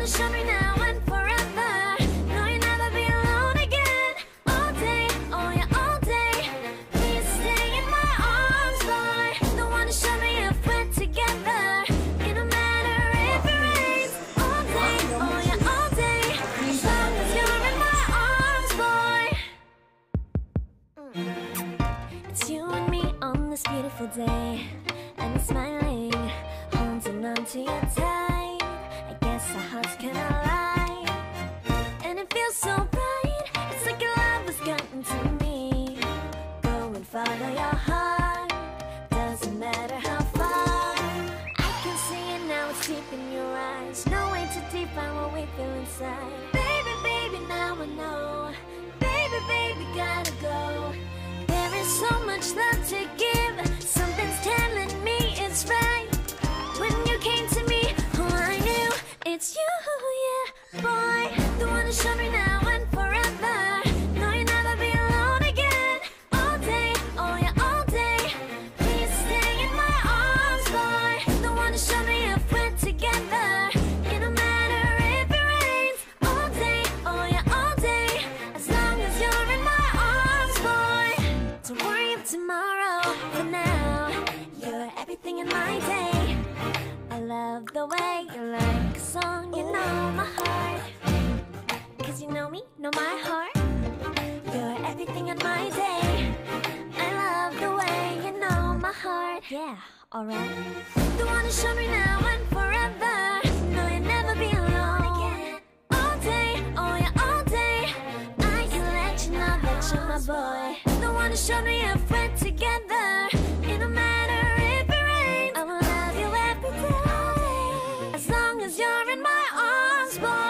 wanna show me now and forever. No, you'll never be alone again. All day, oh yeah, all day. Please stay in my arms, boy. The one to show me if we're together. It don't matter if it rains. All day, oh yeah, all day. As long as you're in my arms, boy. It's you and me on this beautiful day, and it's smiling, holding on to your tight. I guess our hearts can align, and it feels so right. It's like your love has gotten to me. Go and follow your heart, doesn't matter how far. I can see it now, it's deep in your eyes. No way to define what we feel inside. Baby, baby, now I know. Baby, baby, gotta go. There is so much love to give. Something's telling me it's right. When you came to me, oh, I knew it's you, yeah, boy. The one to show me now and forever. No, you'll never be alone again. All day, oh yeah, all day. Please stay in my arms, boy. The one to show me if we're together. It don't matter if it rains. All day, oh yeah, all day. As long as you're in my arms, boy. Don't worry about tomorrow. For now, you're everything in my day. I love the way you like a song. You know my heart, 'cause you know me, know my heart. You're everything in my day. I love the way you know my heart. Yeah, alright. The one to show me now and forever. No, you'll never be alone again. All day, oh yeah, all day. I can let you know that you're my boy. The one to show me if we're together. It don't matter if it rains. I will love you every day. As long as you're in my arms, boy.